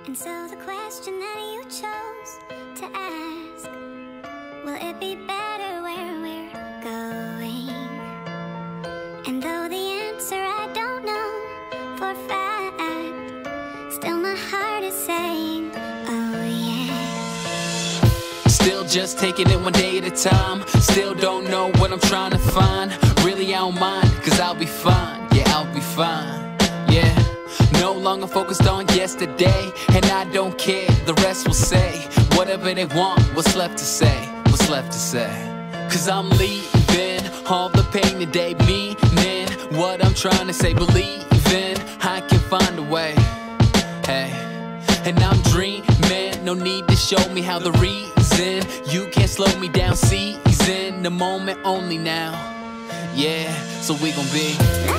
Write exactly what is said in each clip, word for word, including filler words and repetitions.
And so the question that you chose to ask, will it be better where we're going? And though the answer I don't know for a fact, still my heart is saying, oh yeah. Still just taking it one day at a time. Still don't know what I'm trying to find. Really I don't mind, cause I'll be fine. Yeah, I'll be fine. Yeah. No longer focused on yesterday, and I don't care, the rest will say whatever they want. What's left to say? What's left to say? Cause I'm leaving all the pain today, meaning what I'm trying to say. Believing I can find a way. Hey, and I'm dreaming, no need to show me how. The reason you can't slow me down, seizing the moment only now. Yeah, so we gon' be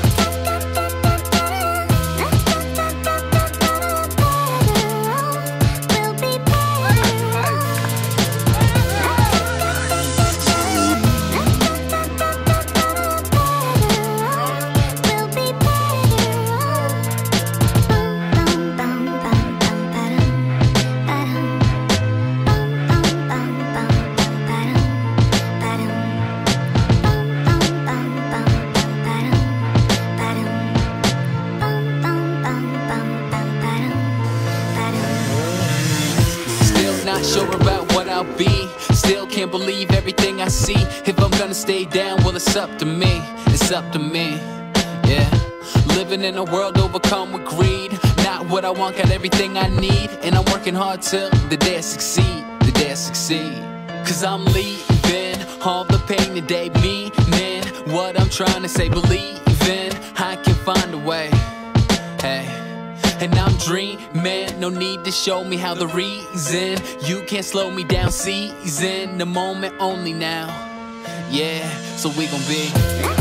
not sure about what I'll be. Still can't believe everything I see. If I'm gonna stay down, well it's up to me. It's up to me, yeah. Living in a world overcome with greed. Not what I want, got everything I need. And I'm working hard till the day I succeed. The day I succeed. Cause I'm leaving all the pain today, meaning what I'm trying to say. Believing I can find a way. Hey, and I'm dreaming, no need to show me how. The reason you can't slow me down, seizing the moment only now. Yeah, so we gon' be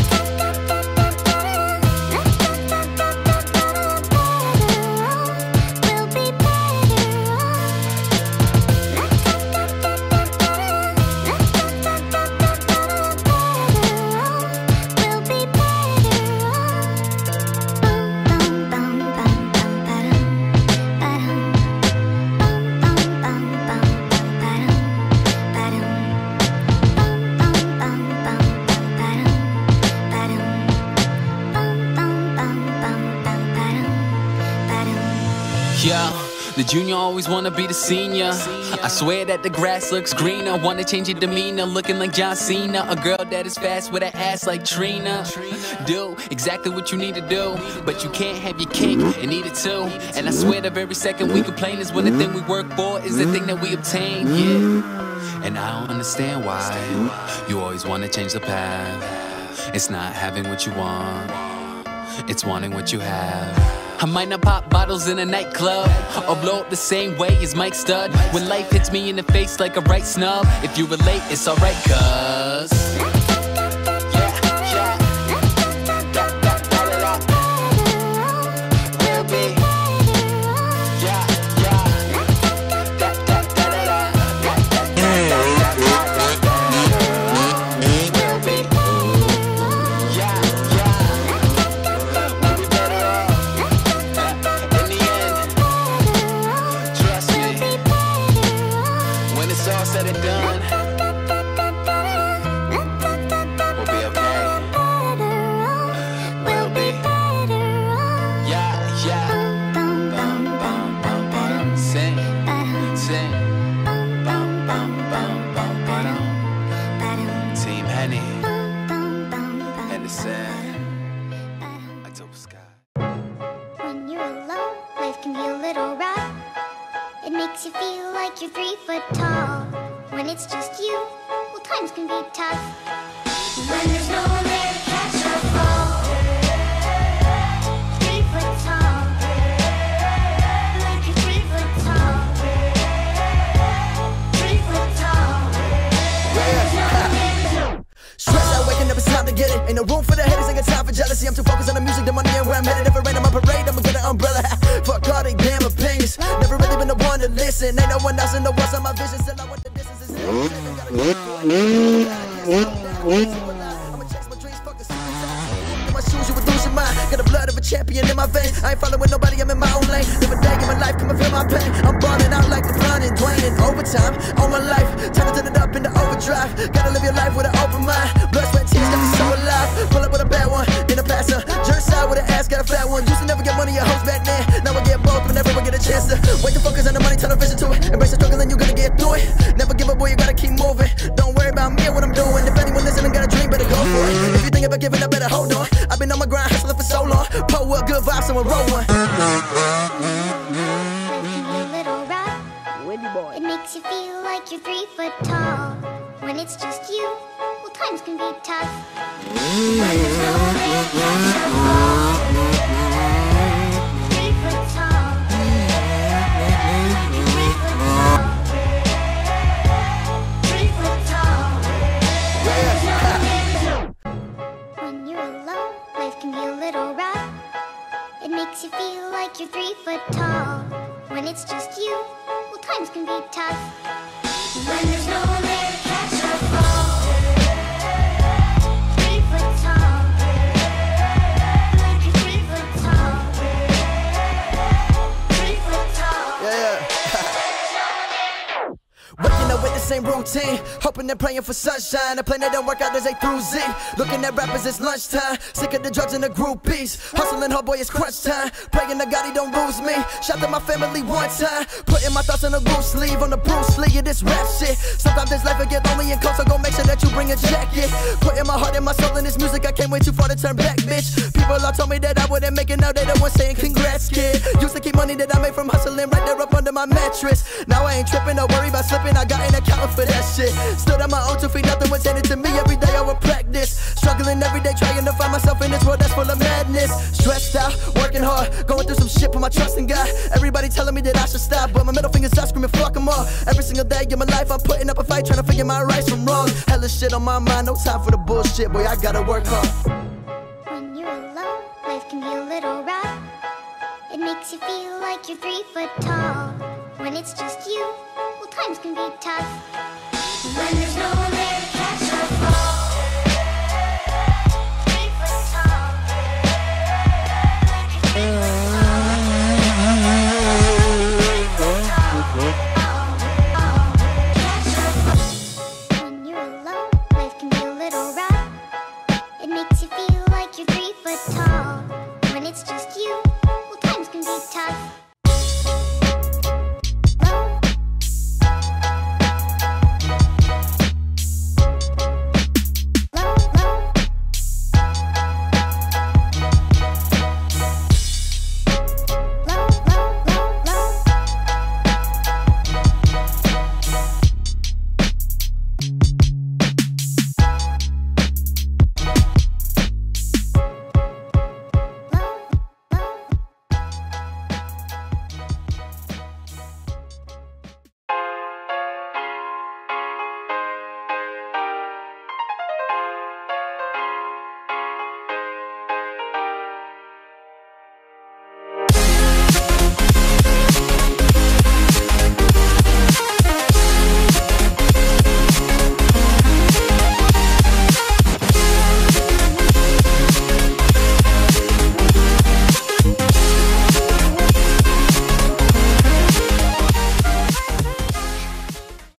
yeah, the junior always wanna be the senior. I swear that the grass looks greener. Wanna change your demeanor, looking like John Cena. A girl that is fast with an ass like Trina. Do exactly what you need to do, but you can't have your cake and eat it too. And I swear the very second we complain is when the thing we work for is the thing that we obtain, yeah. And I don't understand why you always wanna change the path. It's not having what you want, it's wanting what you have. I might not pop bottles in a nightclub or blow up the same way as Mike Stud. When life hits me in the face like a right snub, if you relate, it's alright, cuz said and done, we'll be okay. We'll be, yeah, yeah. Bum, bum, bum, bum. Sing, sing. Bum, bum, bum, bum, bum. Team Henny, Henderson, October Sky. When you're alone, life can be a little rough. It makes you feel like you're three foot tall. When it's just you, well, times can be tough. When there's no one there to catch or fall. Three foot tall. Like you're three foot tall. Three foot tall. When there's no one there to stress out, waking up, it's time to get it. Ain't no room for the haters, ain't got time for jealousy. I'm too focused on the music, the money, and where I'm headed. If it rain on my parade, I'ma get an umbrella. Fuck all they damn opinions. Never really been the one to listen. Ain't no one else in the world on my vision. Still I want the distance. I'ma chase my dreams, fuck the secrets. In my shoes, you would lose your mind. got the blood of a champion in my veins. I ain't following nobody, I'm in my own lane. Live a day in my life, come and feel my pain. I'm balling out like LeBron and Dwayne in overtime. All my life, time to turn it up into overdrive. Gotta live your life with an open mind. Blood, sweat, tears, got me so alive. Pull up with a bad one in a passer. Jerk side with an ass, got a fat one. Used to never get money, your hoes back then. Now I get both, but never will get a chance to. Wait to focus on the money, turn a vision to it. Embrace the struggle and you gonna get through it. Never give up, boy, you gotta keep moving. Don't worry about me and what I'm doing. If anyone listening got a dream, better go for it. If you think about giving up, better hold on. I've been on my grind, hustling for so long. Pull up, good vibes, someone roll one. It makes you feel like you're three foot tall. When it's just you, well, times can be tough. When there's no way to catch a fall. Three foot tall. You're three foot tall. Three foot tall. When there's no way. When you're alone, life can be a little rough. It makes you feel like you're three foot tall. When it's just you, well, times can be tough. When there's no one there to catch or fall. Three foot tall. Like you're three foot tall. Three foot tall. Yeah, yeah. Waking up with the same routine, hoping and praying for sunshine. A plan that don't work out as A through Z. Looking at rappers, it's lunchtime. Sick of the drugs and the groupies. Hustling hard, boy, it's crunch time. Praying to God he don't lose me. Shout to my family one time. Putting my thoughts on a loose sleeve. On the Bruce Lee of this rap shit. Sometimes this life will get lonely and cold, so go make sure that you bring a jacket. Putting my heart and my soul in this music, I can't wait too far to turn back, bitch. People all told me that I wouldn't make it, now they the ones saying congrats, kid. Used to keep money that I made from hustling right there up under my mattress. Now I ain't tripping, don't worry about slipping, I got an account for that shit. Stood on my own two feet, nothing was handed to me. Every day I would practice. Struggling every day, trying to find myself in this world that's full of madness. Stressed out, working hard, going through some shit, put my trust in God. Everybody telling me that I should stop, but my middle finger's up, screaming fuck them all. Every single day in my life, I'm putting up a fight, trying to figure my rights from wrong. Hella shit on my mind, no time for the bullshit, boy, I gotta work hard. When you're alone, life can be a little rough. It makes you feel like you're three foot tall. When it's just you, well, times can be tough. When there's no